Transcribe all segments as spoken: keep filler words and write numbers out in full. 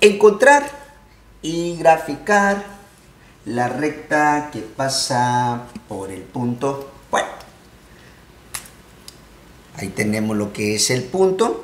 Encontrar y graficar la recta que pasa por el punto. Bueno, ahí tenemos lo que es el punto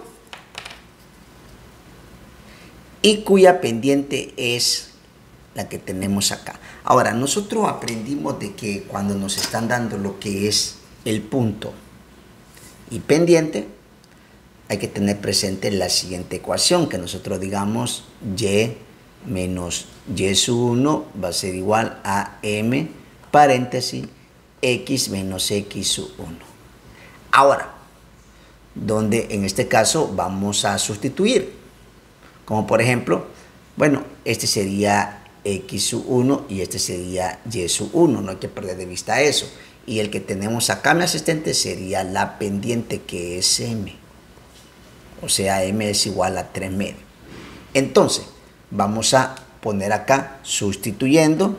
y cuya pendiente es la que tenemos acá. Ahora, nosotros aprendimos de que cuando nos están dando lo que es el punto y pendiente, hay que tener presente la siguiente ecuación, que nosotros digamos y menos y sub uno va a ser igual a m paréntesis x menos x sub uno. Ahora, donde en este caso vamos a sustituir, como por ejemplo, bueno, este sería x sub uno y este sería y sub uno, no hay que perder de vista eso. Y el que tenemos acá, mi asistente, sería la pendiente, que es m. O sea, m es igual a tres medios. Entonces, vamos a poner acá, sustituyendo,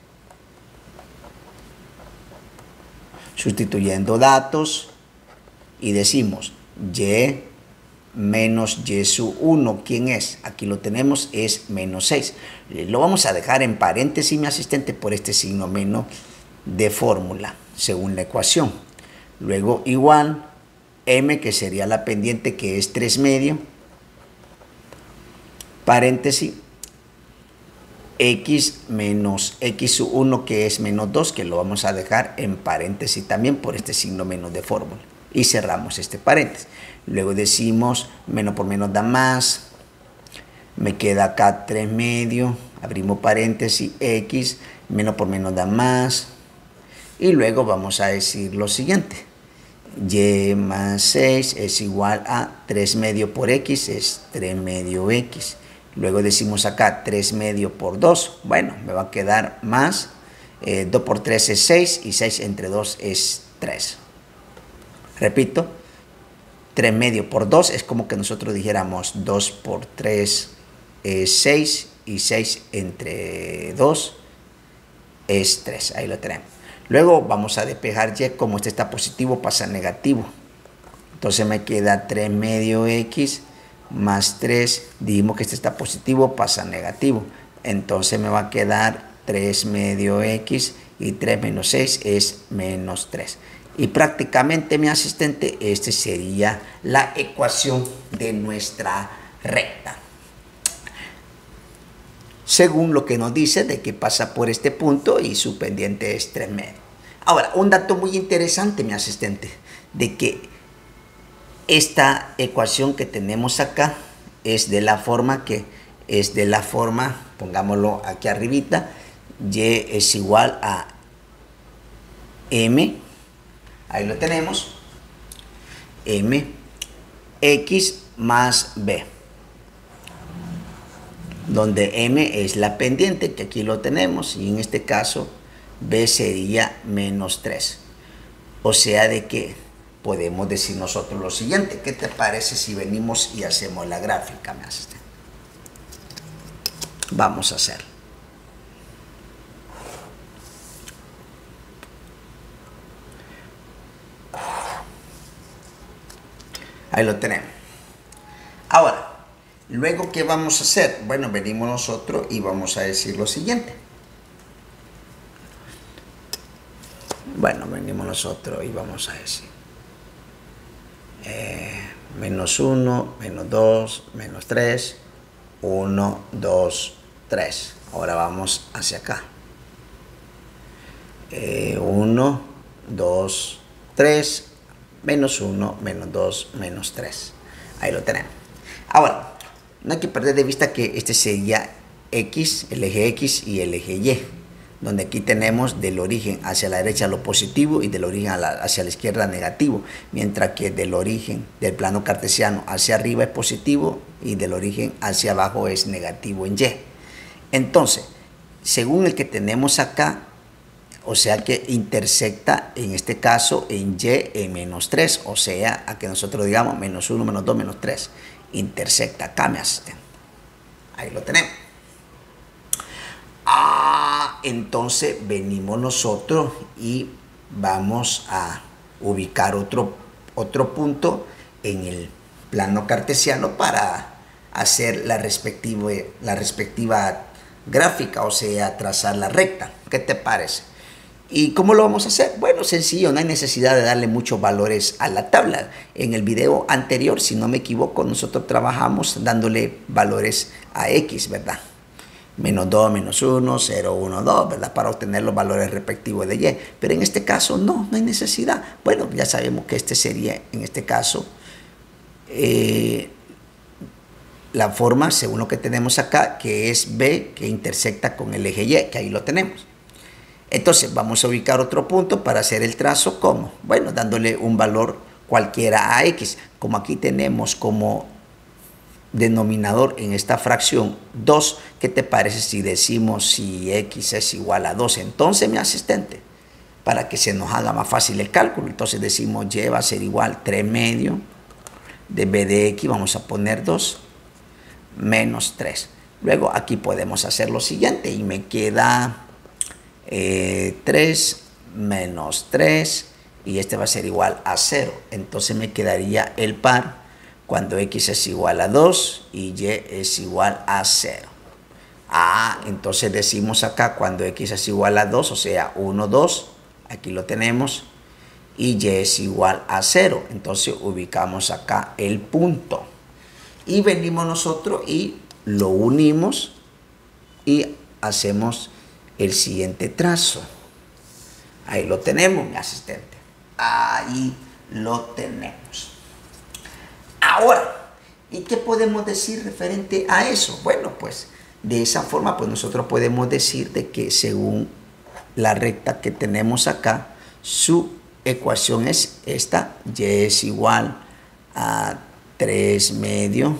sustituyendo datos, y decimos y menos y sub uno, ¿quién es? Aquí lo tenemos, es menos seis. Lo vamos a dejar en paréntesis, mi asistente, por este signo menos de fórmula, según la ecuación. Luego igual m, que sería la pendiente, que es tres medios, paréntesis, x menos x sub uno, que es menos dos, que lo vamos a dejar en paréntesis también por este signo menos de fórmula. Y cerramos este paréntesis. Luego decimos menos por menos da más. Me queda acá tres medios. Abrimos paréntesis, x, menos por menos da más. Y luego vamos a decir lo siguiente. Y más seis es igual a tres medios por x, es tres medios x. Luego decimos acá tres medios por dos. Bueno, me va a quedar más. Eh, dos por tres es seis y seis entre dos es tres. Repito, tres medios por dos es como que nosotros dijéramos dos por tres es seis y seis entre dos es tres. Ahí lo tenemos. Luego vamos a despejar y, como este está positivo, pasa a negativo. Entonces me queda tres medios x más tres. Dijimos que este está positivo, pasa a negativo. Entonces me va a quedar tres medios x y tres menos seis es menos tres. Y prácticamente, mi asistente, esta sería la ecuación de nuestra recta, según lo que nos dice de que pasa por este punto y su pendiente es tres medios. Ahora, un dato muy interesante, mi asistente, de que esta ecuación que tenemos acá es de la forma que es de la forma, pongámoslo aquí arribita, y es igual a m, ahí lo tenemos, m, x más b, donde m es la pendiente, que aquí lo tenemos, y en este caso b sería menos tres. O sea, de que podemos decir nosotros lo siguiente. ¿Qué te parece si venimos y hacemos la gráfica, mi asistente? Vamos a hacer. Ahí lo tenemos. Ahora, luego, ¿qué vamos a hacer? Bueno, venimos nosotros y vamos a decir lo siguiente. Bueno, venimos nosotros y vamos a decir eh, menos uno, menos dos, menos tres, uno, dos, tres. Ahora vamos hacia acá. Eh, uno, dos, tres, menos uno, menos dos, menos tres. Ahí lo tenemos. Ahora, no hay que perder de vista que este sería x, el eje x y el eje y, donde aquí tenemos del origen hacia la derecha lo positivo y del origen a la, hacia la izquierda negativo, mientras que del origen del plano cartesiano hacia arriba es positivo y del origen hacia abajo es negativo en y. Entonces, según el que tenemos acá, o sea que intersecta en este caso en y en menos tres, o sea, a que nosotros digamos menos uno, menos dos, menos tres, intersecta acá, me asisten. Ahí lo tenemos. Ah, entonces venimos nosotros y vamos a ubicar otro, otro punto en el plano cartesiano para hacer la respectiva, la respectiva gráfica, o sea, trazar la recta. ¿Qué te parece? ¿Y cómo lo vamos a hacer? Bueno, sencillo, no hay necesidad de darle muchos valores a la tabla. En el video anterior, si no me equivoco, nosotros trabajamos dándole valores a X, ¿verdad? Menos dos, menos uno, cero, uno, dos, ¿verdad? Para obtener los valores respectivos de Y. Pero en este caso no, no hay necesidad. Bueno, ya sabemos que este sería, en este caso, eh, la forma según lo que tenemos acá, que es B, que intersecta con el eje Y, que ahí lo tenemos. Entonces vamos a ubicar otro punto para hacer el trazo. ¿Cómo? Bueno, dándole un valor cualquiera a X. Como aquí tenemos como denominador en esta fracción dos, ¿qué te parece si decimos si X es igual a dos? Entonces, mi asistente, para que se nos haga más fácil el cálculo, entonces decimos Y va a ser igual tres medio de B de X, vamos a poner dos, menos tres. Luego aquí podemos hacer lo siguiente y me queda eh, tres menos tres y este va a ser igual a cero. Entonces me quedaría el par cuando X es igual a dos y Y es igual a cero. Ah, entonces decimos acá cuando X es igual a dos, o sea, uno, dos, aquí lo tenemos, y Y es igual a cero. Entonces ubicamos acá el punto. Y venimos nosotros y lo unimos y hacemos el siguiente trazo. Ahí lo tenemos, mi asistente. Ahí lo tenemos. Ahora, ¿y qué podemos decir referente a eso? Bueno, pues de esa forma pues nosotros podemos decir de que según la recta que tenemos acá, su ecuación es esta, Y es igual a tres medio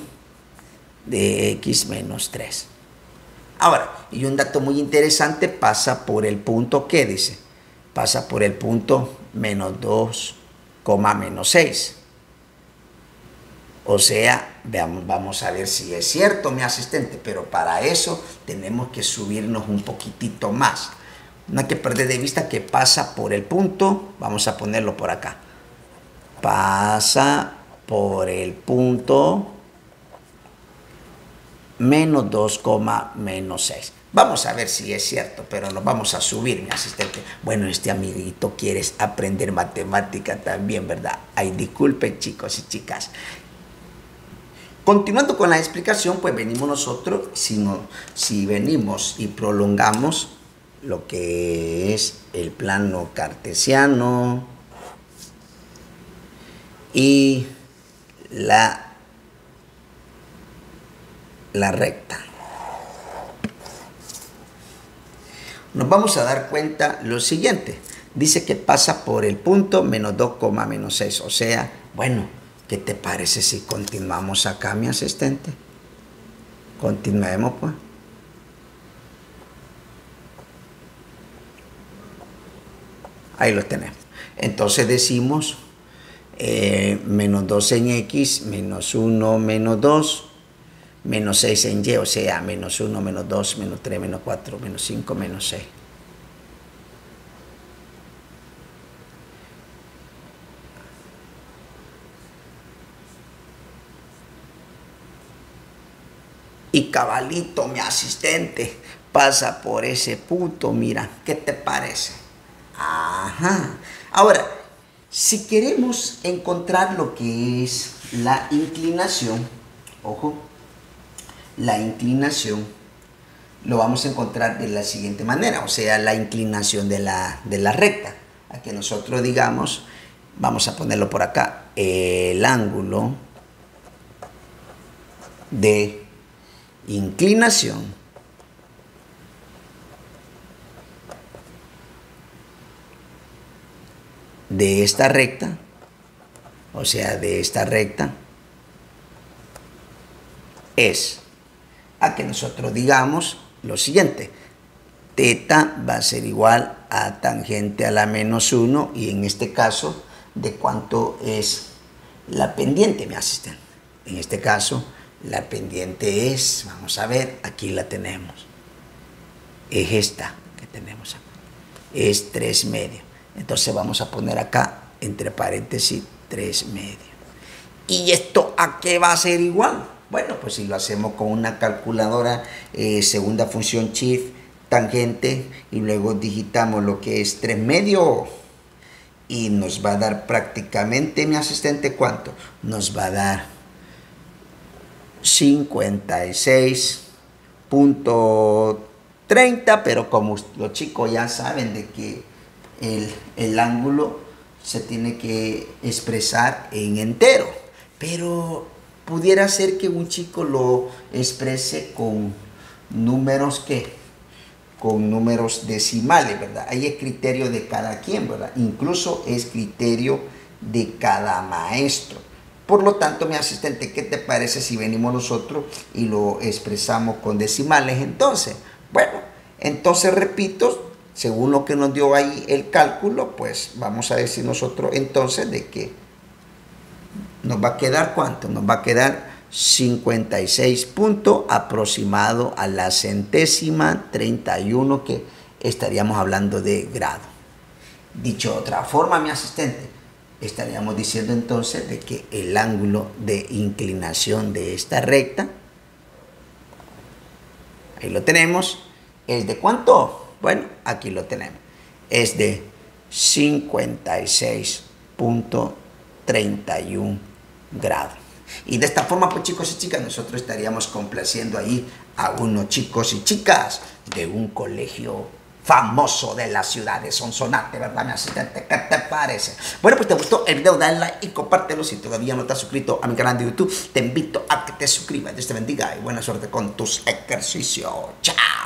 de X menos tres. Ahora, y un dato muy interesante, pasa por el punto, ¿qué dice? Pasa por el punto menos dos, menos seis. O sea, veamos, vamos a ver si es cierto, mi asistente, pero para eso tenemos que subirnos un poquitito más. No hay que perder de vista que pasa por el punto, vamos a ponerlo por acá. Pasa por el punto menos dos, menos seis. Vamos a ver si es cierto, pero nos vamos a subir, mi asistente. Bueno, este amiguito quiere aprender matemática también, ¿verdad? Ay, disculpen, chicos y chicas. Continuando con la explicación, pues venimos nosotros, si, no, si venimos y prolongamos lo que es el plano cartesiano y la, la recta, nos vamos a dar cuenta lo siguiente. Dice que pasa por el punto menos dos, menos seis. O sea, bueno, ¿qué te parece si continuamos acá, mi asistente? Continuemos, pues. Ahí lo tenemos. Entonces decimos eh, menos dos en X, menos uno, menos dos, menos seis en Y, o sea, menos uno, menos dos, menos tres, menos cuatro, menos cinco, menos seis. Y cabalito, mi asistente, pasa por ese punto, mira, ¿qué te parece? Ajá. Ahora, si queremos encontrar lo que es la inclinación, ojo, la inclinación lo vamos a encontrar de la siguiente manera, o sea, la inclinación de la, de la recta. A que nosotros digamos, vamos a ponerlo por acá, el ángulo de inclinación de esta recta, o sea, de esta recta, es a que nosotros digamos lo siguiente: teta va a ser igual a tangente a la menos uno, y en este caso, ¿de cuánto es la pendiente, mi asistente? En este caso, la pendiente es, vamos a ver, aquí la tenemos, es esta que tenemos acá, es tres medio. Entonces vamos a poner acá, entre paréntesis, tres medio. ¿Y esto a qué va a ser igual? Bueno, pues si lo hacemos con una calculadora, eh, segunda función shift, tangente, y luego digitamos lo que es tres medio, y nos va a dar prácticamente, mi asistente, ¿cuánto? Nos va a dar cincuenta y seis punto treinta, pero como los chicos ya saben de que el, el ángulo se tiene que expresar en entero, pero pudiera ser que un chico lo exprese con números que con números decimales, ¿verdad? Ahí es criterio de cada quien, ¿verdad? Incluso es criterio de cada maestro. Por lo tanto, mi asistente, ¿qué te parece si venimos nosotros y lo expresamos con decimales? Entonces, bueno, entonces repito, según lo que nos dio ahí el cálculo, pues vamos a decir nosotros entonces de que nos va a quedar ¿cuánto? Nos va a quedar cincuenta y seis puntos aproximado a la centésima treinta y uno, que estaríamos hablando de grado. Dicho de otra forma, mi asistente, estaríamos diciendo entonces de que el ángulo de inclinación de esta recta, ahí lo tenemos, es de ¿cuánto? Bueno, aquí lo tenemos, es de cincuenta y seis punto treinta y uno grados. Y de esta forma, pues chicos y chicas, nosotros estaríamos complaciendo ahí a unos chicos y chicas de un colegio famoso de la ciudad de Sonsonate, ¿verdad, mi asistente? ¿Qué te parece? Bueno, pues te gustó el video, dale like y compártelo. Si todavía no estás suscrito a mi canal de YouTube, te invito a que te suscribas. Dios te bendiga y buena suerte con tus ejercicios. ¡Chao!